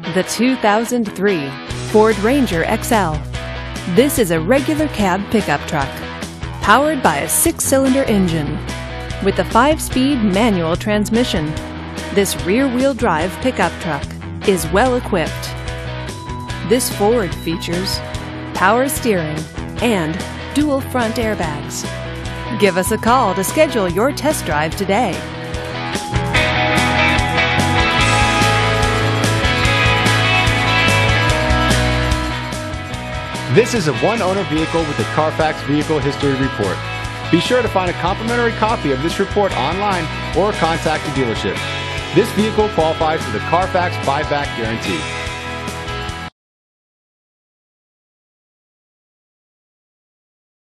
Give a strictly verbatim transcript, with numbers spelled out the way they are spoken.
The two thousand three Ford Ranger X L. This is a regular cab pickup truck, powered by a six-cylinder engine. With a five-speed manual transmission, this rear-wheel drive pickup truck is well equipped. This Ford features power steering and dual front airbags. Give us a call to schedule your test drive today. This is a one-owner vehicle with a Carfax Vehicle History Report. Be sure to find a complimentary copy of this report online or contact the dealership. This vehicle qualifies for the Carfax Buyback Guarantee.